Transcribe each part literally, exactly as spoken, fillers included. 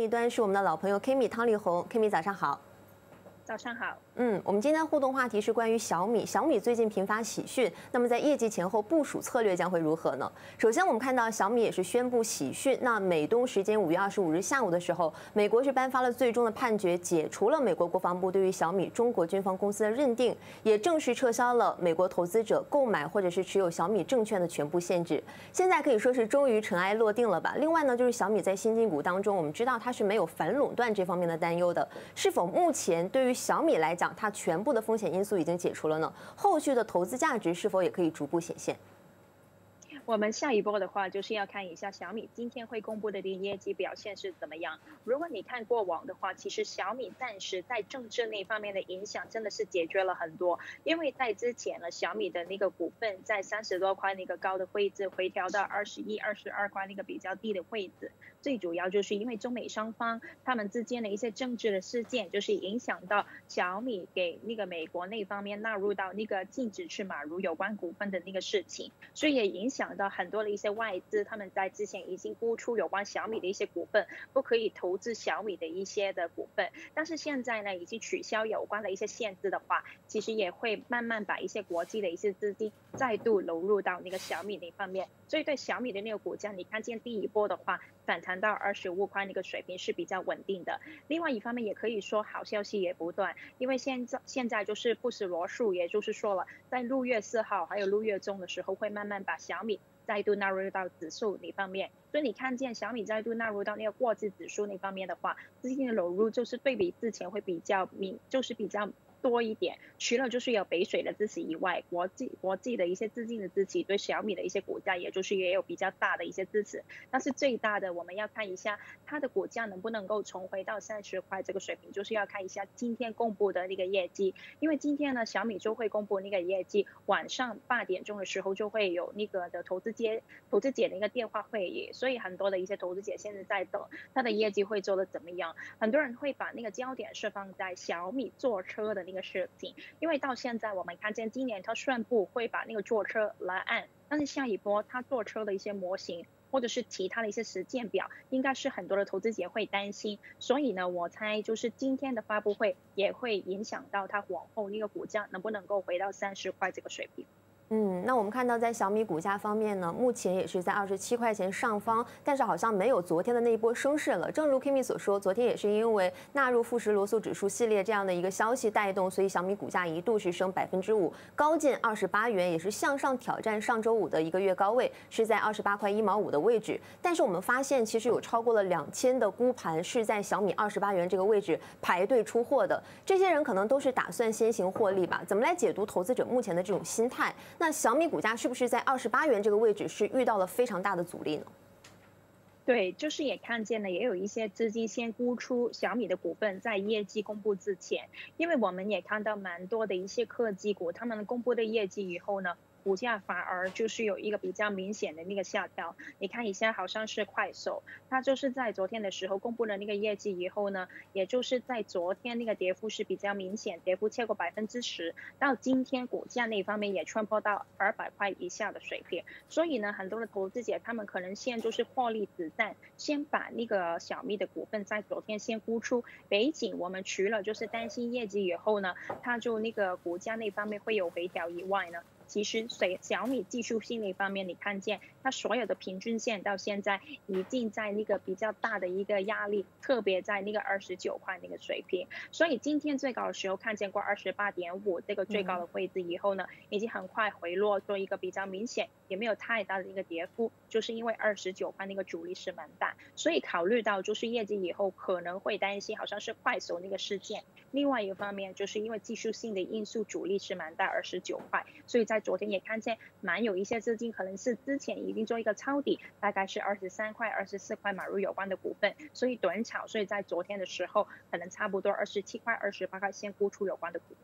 一端是我们的老朋友 Kimi 汤丽红 ，Kimi 早上好。 早上好。 嗯，我们今天互动话题是关于小米。小米最近频发喜讯，那么在业绩前后部署策略将会如何呢？首先，我们看到小米也是宣布喜讯。那美东时间五月二十五日下午的时候，美国是颁发了最终的判决，解除了美国国防部对于小米中国军方公司的认定，也正式撤销了美国投资者购买或者是持有小米证券的全部限制。现在可以说是终于尘埃落定了吧？另外呢，就是小米在新进股当中，我们知道它是没有反垄断这方面的担忧的。是否目前对于小米来讲，它全部的风险因素已经解除了呢？后续的投资价值是否也可以逐步显现？ 我们下一波的话，就是要看一下小米今天会公布的这个业绩表现是怎么样。如果你看过往的话，其实小米暂时在政治那方面的影响真的是解决了很多，因为在之前呢，小米的那个股份在三十多块那个高的位置回调到二十一、二十二块那个比较低的位置，最主要就是因为中美双方他们之间的一些政治的事件，就是影响到小米给那个美国那方面纳入到那个禁止去买入有关股份的那个事情，所以也影响到很多的一些外资，他们在之前已经估出有关小米的一些股份，不可以投资小米的一些的股份。但是现在呢，已经取消有关的一些限制的话，其实也会慢慢把一些国际的一些资金再度流入到那个小米那方面。所以对小米的那个股价，你看见第一波的话，反弹到二十五块那个水平是比较稳定的。另外一方面也可以说好消息也不断，因为现在现在就是富时罗素，也就是说了，在六月四号还有六月中的时候，会慢慢把小米再度纳入到指数那方面，所以你看见小米再度纳入到那个国际指数那方面的话，资金的流入就是对比之前会比较明，就是比较多一点。除了就是有北水的支持以外，国际国际的一些资金的支持对小米的一些股价，也就是也有比较大的一些支持。但是最大的我们要看一下它的股价能不能够重回到三十块这个水平，就是要看一下今天公布的那个业绩。因为今天呢，小米就会公布那个业绩，晚上八点钟的时候就会有那个的投资接投资者的一个电话会议，所以很多的一些投资者现在在等它的业绩会做的怎么样。很多人会把那个焦点是放在小米坐车的那个事情，因为到现在我们看见今年它宣布会把那个坐车来按，但是下一波它坐车的一些模型或者是其他的一些实践表，应该是很多的投资者会担心，所以呢，我猜就是今天的发布会也会影响到它往后那个股价能不能够回到三十块这个水平。 嗯，那我们看到在小米股价方面呢，目前也是在二十七块钱上方，但是好像没有昨天的那一波升势了。正如 Kimi 所说，昨天也是因为纳入富时罗素指数系列这样的一个消息带动，所以小米股价一度是升百分之五，高见二十八元，也是向上挑战上周五的一个月高位，是在二十八块一毛五的位置。但是我们发现，其实有超过了两千的估盘是在小米二十八元这个位置排队出货的，这些人可能都是打算先行获利吧？怎么来解读投资者目前的这种心态？那小米股价是不是在二十八元这个位置是遇到了非常大的阻力呢？ 对，就是也看见了，也有一些资金先估出小米的股份在业绩公布之前，因为我们也看到蛮多的一些科技股，他们公布的业绩以后呢，股价反而就是有一个比较明显的那个下调。你看一下，好像是快手，它就是在昨天的时候公布了那个业绩以后呢，也就是在昨天那个跌幅是比较明显，跌幅超过百分之十，到今天股价那方面也穿破到二百块以下的水平。所以呢，很多的投资者他们可能现在就是获利子弹，先把那个小米的股份在昨天先估出。北景我们除了就是担心业绩以后呢，它就那个股价那方面会有回调以外呢，其实随小米技术性那方面，你看见它所有的平均线到现在已经在那个比较大的一个压力，特别在那个二十九块那个水平。所以今天最高的时候看见过二十八点五这个最高的位置以后呢，已经很快回落做一个比较明显，也没有太大的一个跌幅，就是因为二十九块那个阻力是蛮大，所以考虑到就是业绩以后可能会担心好像是快手那个事件。另外一方面就是因为技术性的因素阻力是蛮大，二十九块，所以在昨天也看见蛮有一些资金可能是之前已经做一个抄底，大概是二十三块、二十四块买入有关的股份，所以短炒，所以在昨天的时候可能差不多二十七块、二十八块先沽出有关的股份。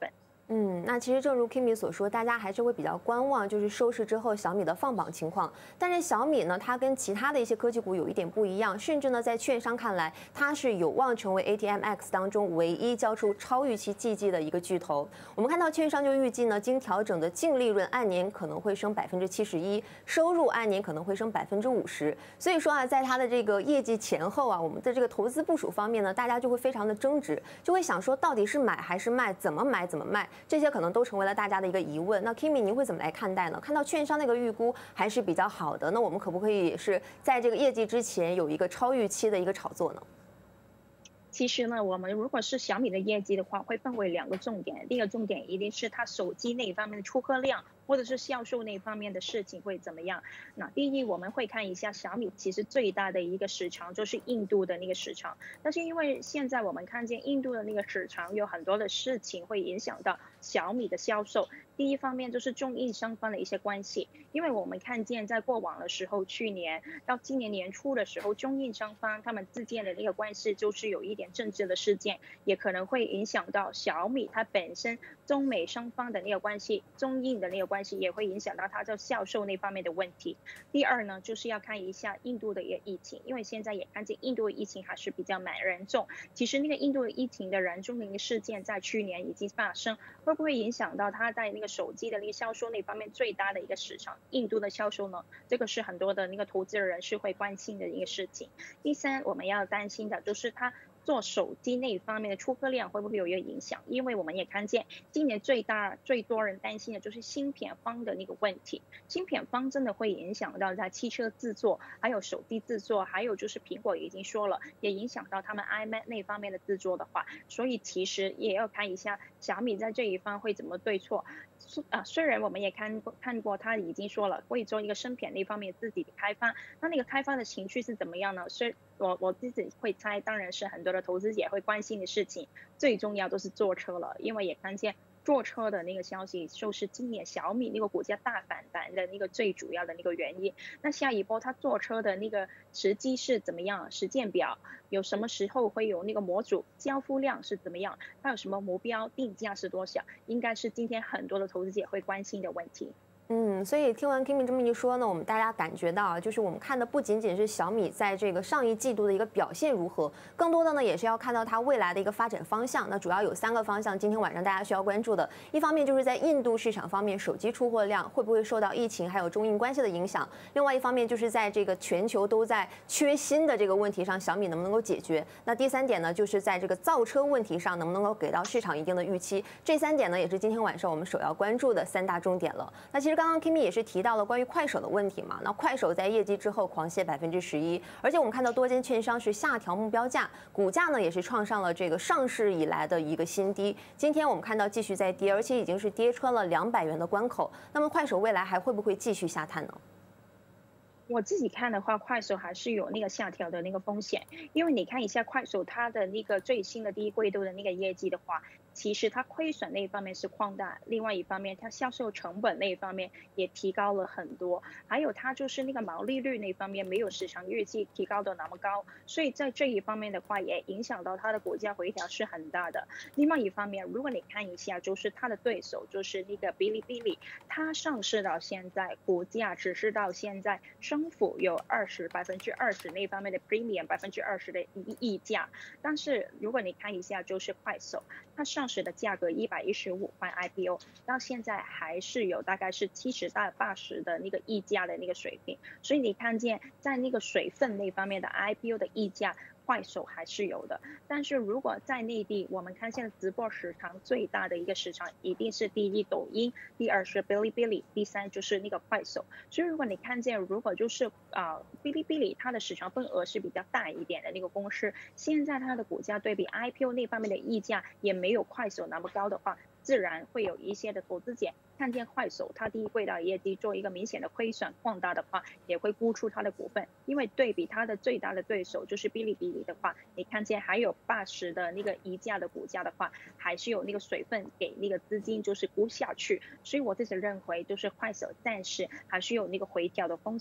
嗯，那其实正如 Kimi 所说，大家还是会比较观望，就是收市之后小米的放榜情况。但是小米呢，它跟其他的一些科技股有一点不一样，甚至呢，在券商看来，它是有望成为 A T M X 当中唯一交出超预期绩绩的一个巨头。我们看到券商就预计呢，经调整的净利润按年可能会升百分之七十一，收入按年可能会升百分之五十。所以说啊，在它的这个业绩前后啊，我们的这个投资部署方面呢，大家就会非常的争执，就会想说到底是买还是卖，怎么买怎么卖。这些可能都成为了大家的一个疑问。那 Kimi 您会怎么来看待呢？看到券商那个预估还是比较好的，那我们可不可以是在这个业绩之前有一个超预期的一个炒作呢？ 其实呢，我们如果是小米的业绩的话，会分为两个重点。第一个重点一定是它手机那一方面的出货量，或者是销售那方面的事情会怎么样。那第一，我们会看一下小米其实最大的一个市场就是印度的那个市场，但是因为现在我们看见印度的那个市场有很多的事情会影响到小米的销售。第一方面就是中印双方的一些关系，因为我们看见在过往的时候，去年到今年年初的时候，中印双方他们之间的那个关系就是有一点政治的事件，也可能会影响到小米它本身中美双方的那个关系，中印的那个关系也会影响到它在销售那方面的问题。第二呢，就是要看一下印度的一个疫情，因为现在也看见印度的疫情还是比较蛮严重。其实那个印度的疫情的严重的一个事件在去年已经发生，会不会影响到它在那个手机的那个销售那方面最大的一个市场印度的销售呢？这个是很多的那个投资人是会关心的一个事情。第三，我们要担心的就是它做手机那一方面的出货量会不会有一个影响？因为我们也看见今年最大最多人担心的就是芯片方的那个问题，芯片方真的会影响到在汽车制作，还有手机制作，还有就是苹果已经说了，也影响到他们 iMac 那方面的制作的话，所以其实也要看一下小米在这一方会怎么对错。啊，虽然我们也看过看过，他已经说了会做一个芯片那方面自己的开发，那那个开发的情绪是怎么样呢？虽我我自己会猜，当然是很多的投资者会关心的事情，最重要都是坐车了，因为也看见坐车的那个消息，就是今年小米那个股价大反弹的那个最主要的那个原因。那下一波它坐车的那个时机是怎么样？时间表有什么时候会有那个模组？交付量是怎么样？它有什么目标？定价是多少？应该是今天很多的投资者会关心的问题。 嗯，所以听完 Kimi 这么一说呢，我们大家感觉到啊，就是我们看的不仅仅是小米在这个上一季度的一个表现如何，更多的呢也是要看到它未来的一个发展方向。那主要有三个方向，今天晚上大家需要关注的。一方面就是在印度市场方面，手机出货量会不会受到疫情还有中印关系的影响？另外一方面就是在这个全球都在缺芯的这个问题上，小米能不能够解决？那第三点呢，就是在这个造车问题上能不能够给到市场一定的预期？这三点呢，也是今天晚上我们首要关注的三大重点了。那其实刚刚 Kimi 也是提到了关于快手的问题嘛，那快手在业绩之后狂泻百分之十一，而且我们看到多间券商是下调目标价，股价呢也是创上了这个上市以来的一个新低。今天我们看到继续在跌，而且已经是跌穿了两百元的关口。那么快手未来还会不会继续下探呢？ 我自己看的话，快手还是有那个下调的那个风险，因为你看一下快手它的那个最新的第一季度的那个业绩的话，其实它亏损那一方面是扩大，另外一方面它销售成本那一方面也提高了很多，还有它就是那个毛利率那一方面没有市场预计提高的那么高，所以在这一方面的话也影响到它的股价回调是很大的。另外一方面，如果你看一下，就是它的对手就是那个哔哩哔哩，它上市到现在股价只是到现在升幅有二十百分之二十那方面的 premium 百分之二十的溢价，但是如果你看一下，就是快手，它上市的价格一百一十五块 I P O， 到现在还是有大概是七十到八十的那个溢价的那个水平，所以你看见在那个水分那方面的 I P O 的溢价，快手还是有的。但是如果在内地，我们看现在直播市场最大的一个市场一定是第一抖音，第二是哔哩哔哩，第三就是那个快手。所以如果你看见，如果就是啊、呃、哔哩哔哩它的市场份额是比较大一点的那个公司，现在它的股价对比 I P O 那方面的溢价也没有快手那么高的话，自然会有一些的投资者看见快手它第一季的业绩做一个明显的亏损扩大的话，也会估出它的股份，因为对比它的最大的对手就是哔哩哔哩的话，你看见还有八十的那个溢价的股价的话，还是有那个水分给那个资金就是估下去，所以我自己认为就是快手暂时还是有那个回调的风险。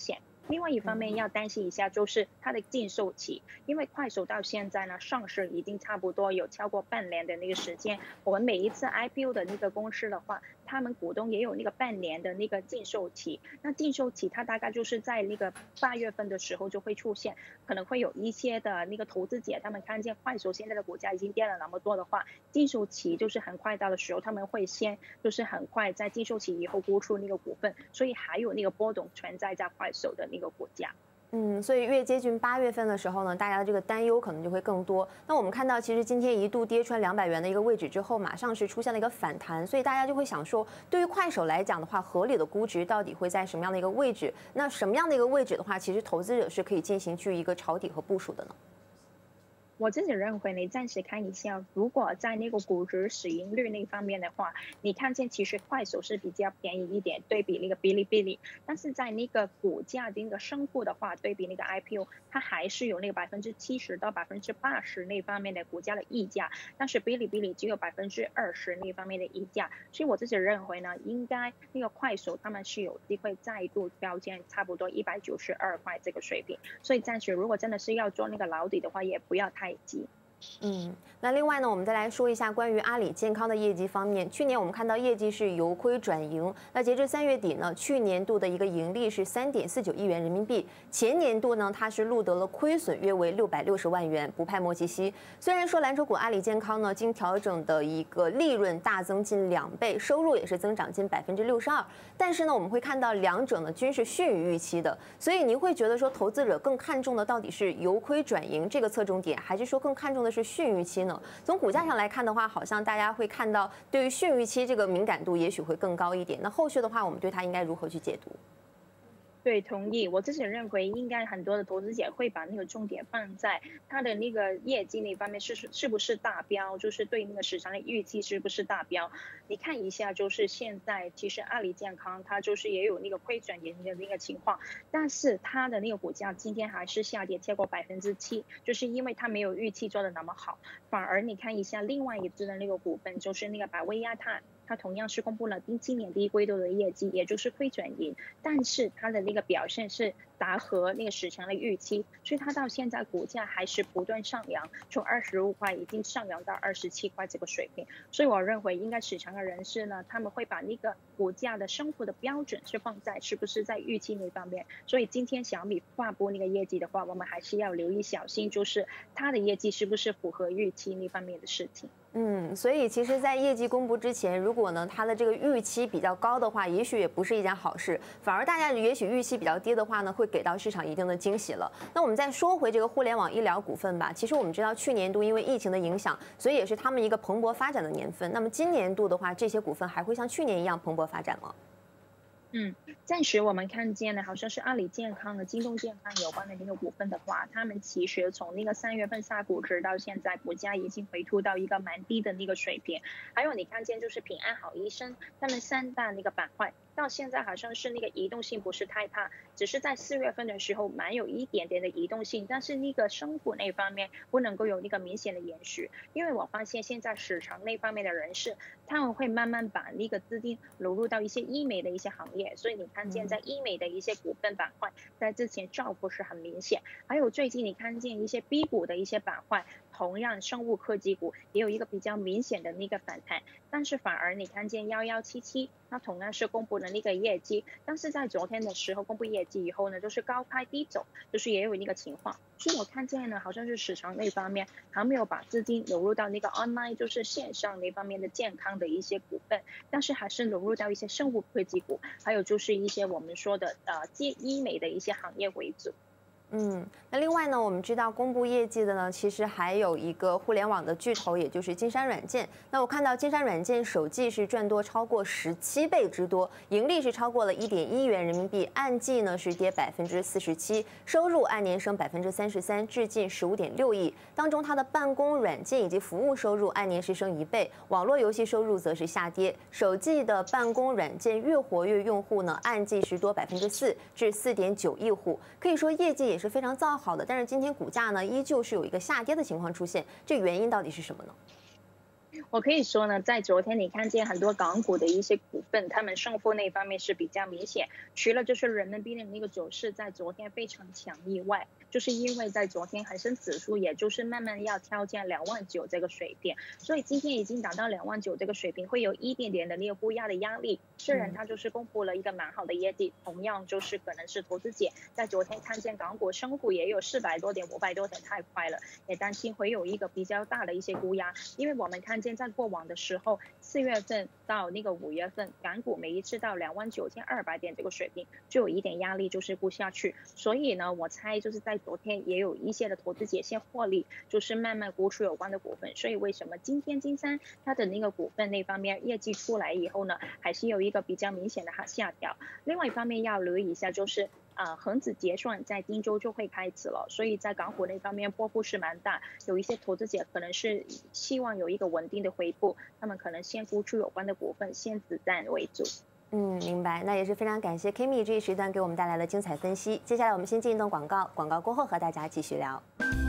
另外一方面要担心一下就是它的禁售期，因为快手到现在呢上市已经差不多有超过半年的那个时间，我们每一次 I P O 的那个公司的话，他们股东也有那个半年的那个禁售期。那禁售期它大概就是在那个八月份的时候就会出现，可能会有一些的那个投资者他们看见快手现在的股价已经跌了那么多的话，禁售期就是很快到的时候，他们会先就是很快在禁售期以后沽出那个股份，所以还有那个波动存在在快手的那个股价。 嗯，所以越接近八月份的时候呢，大家的这个担忧可能就会更多。那我们看到，其实今天一度跌穿两百元的一个位置之后，马上是出现了一个反弹，所以大家就会想说，对于快手来讲的话，合理的估值到底会在什么样的一个位置？那什么样的一个位置的话，其实投资者是可以进行去一个抄底和部署的呢？ 我自己认为，你暂时看一下，如果在那个估值市盈率那方面的话，你看见其实快手是比较便宜一点，对比那个哔哩哔哩，但是在那个股价的那个升幅的话，对比那个 I P O， 它还是有那个百分之七十到百分之八十那方面的股价的溢价，但是哔哩哔哩只有百分之二十那方面的溢价，所以我自己认为呢，应该那个快手他们是有机会再度标见差不多一百九十二块这个水平，所以暂时如果真的是要做那个牢底的话，也不要太急。 嗯，那另外呢，我们再来说一下关于阿里健康的业绩方面。去年我们看到业绩是由亏转盈，那截至三月底呢，去年度的一个盈利是三点四九亿元人民币，前年度呢它是录得了亏损约为六百六十万元，不派莫奇西。虽然说蓝筹股阿里健康呢经调整的一个利润大增近两倍，收入也是增长近百分之六十二，但是呢我们会看到两者呢均是逊于预期的，所以您会觉得说投资者更看重的到底是由亏转盈这个侧重点，还是说更看重的是逊预期呢？从股价上来看的话，好像大家会看到对于逊预期这个敏感度也许会更高一点。那后续的话，我们对它应该如何去解读？ 对，同意。我自己认为，应该很多的投资者会把那个重点放在它的那个业绩那方面是是不是达标，就是对那个市场的预期是不是达标。你看一下，就是现在其实阿里健康它就是也有那个亏转盈的那个情况，但是它的那个股价今天还是下跌超过百分之七，就是因为它没有预期做的那么好。反而你看一下另外一只的那个股份，就是那个百威亚太。它同样是公布了今年第一季度的业绩，也就是亏转盈，但是它的那个表现是达合那个市场的预期，所以它到现在股价还是不断上扬，从二十五块已经上扬到二十七块这个水平。所以我认为应该市场的人士呢，他们会把那个股价的升幅的标准是放在是不是在预期那方面。所以今天小米发布那个业绩的话，我们还是要留意小心，就是它的业绩是不是符合预期那方面的事情。 嗯，所以其实，在业绩公布之前，如果呢它的这个预期比较高的话，也许也不是一件好事，反而大家也许预期比较低的话呢，会给到市场一定的惊喜了。那我们再说回这个互联网医疗股份吧。其实我们知道，去年度因为疫情的影响，所以也是他们一个蓬勃发展的年份。那么今年度的话，这些股份还会像去年一样蓬勃发展吗？ 嗯，暂时我们看见的好像是阿里健康和京东健康有关的那个股份的话，他们其实从那个三月份下股值到现在，股价已经回吐到一个蛮低的那个水平。还有你看见就是平安好医生，他们三大那个板块到现在好像是那个移动性不是太大，只是在四月份的时候蛮有一点点的移动性，但是那个升幅那方面不能够有那个明显的延续，因为我发现现在市场那方面的人士，他们会慢慢把那个资金流入到一些医美的一些行业，所以你看见在医美的一些股份板块，在之前涨幅是很明显，还有最近你看见一些 B 股的一些板块，同样生物科技股也有一个比较明显的那个反弹，但是反而你看见一一七七，它同样是公布了那个业绩，但是在昨天的时候公布业绩以后呢，就是高开低走，就是也有那个情况，所以我看见呢，好像是市场那方面还没有把资金流入到那个 online， 就是线上那方面的健康的一些股份，但是还是流入到一些生物科技股，还有就是一些我们说的呃医美的一些行业为主。 嗯，那另外呢，我们知道公布业绩的呢，其实还有一个互联网的巨头，也就是金山软件。那我看到金山软件首季是赚多超过十七倍之多，盈利是超过了一点一元人民币，按季呢是跌百分之四十七，收入按年升百分之三十三，至近十五点六亿。当中它的办公软件以及服务收入按年是升一倍，网络游戏收入则是下跌。首季的办公软件月活跃用户呢，按季是多百分之四，至四点九亿户，可以说业绩也是非常造好的，但是今天股价呢依旧是有一个下跌的情况出现，这原因到底是什么呢？ 我可以说呢，在昨天你看见很多港股的一些股份，他们胜负那方面是比较明显。除了就是人民币的那个走势在昨天非常强以外，就是因为在昨天恒生指数也就是慢慢要挑战两万九这个水平，所以今天已经达到两万九这个水平，会有一点点的猎户压的压力。虽然它就是公布了一个蛮好的业绩，同样就是可能是投资者在昨天看见港股升股也有四百多点、五百多点，太快了，也担心会有一个比较大的一些估压，因为我们看见在过往的时候，四月份到那个五月份，港股每一次到两万九千二百点这个水平，就有一点压力，就是估下去。所以呢，我猜就是在昨天也有一些的投资者先获利，就是慢慢估出有关的股份。所以为什么今天金山它的那个股份那方面业绩出来以后呢，还是有一个比较明显的下调。另外一方面要留意一下就是。呃，恒指结算在今周就会开始了，所以在港股那方面波幅是蛮大，有一些投资者可能是希望有一个稳定的回复，他们可能先估出有关的股份，先子弹为主。 嗯，明白。那也是非常感谢 Kimi 这一时段给我们带来的精彩分析。接下来我们先进一段广告，广告过后和大家继续聊。